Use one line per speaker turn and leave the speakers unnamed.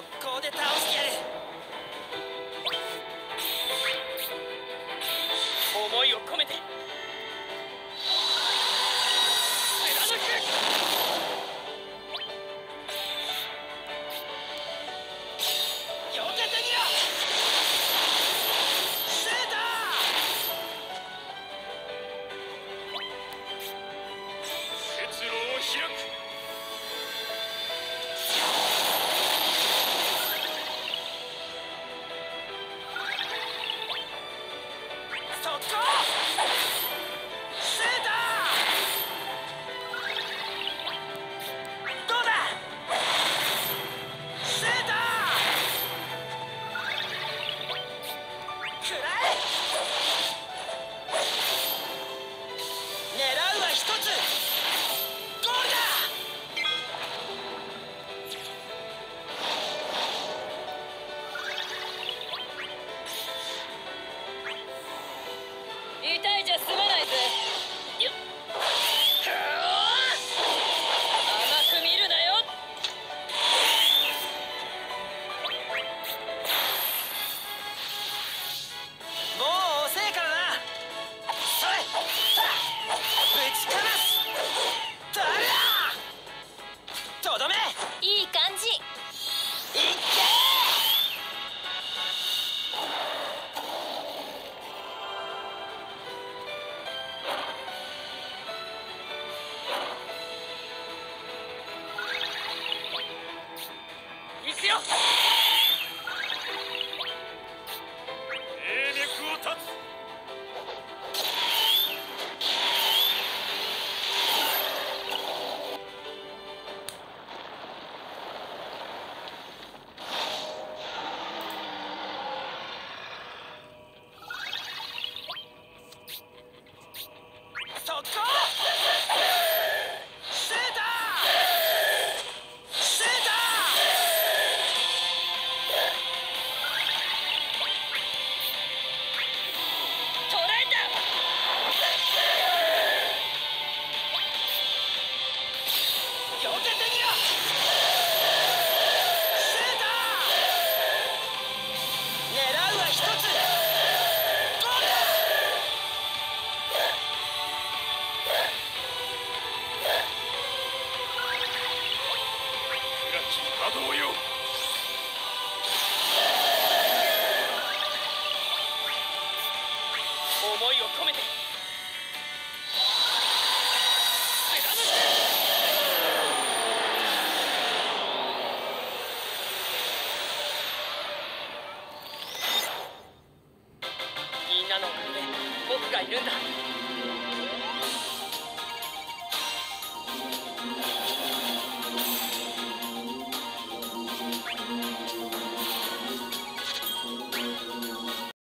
攻で倒してやる。思いを込めて貫く。よけてみろ。セーター。結露を開く。
痛いじゃ済まないぜ。甘く見るなよ。
もう遅えからな。それぶちかますだらとどめ。
いい感じ。
いっけいくよ。
霊脈を断つ。
そこセーターセータ
捕らえた。
ーよけてみろ。セーター狙うは一つ。ゴールだ。
暗き波動よ。
思いを込めて貫く。みんなのおかげで僕がいるんだ。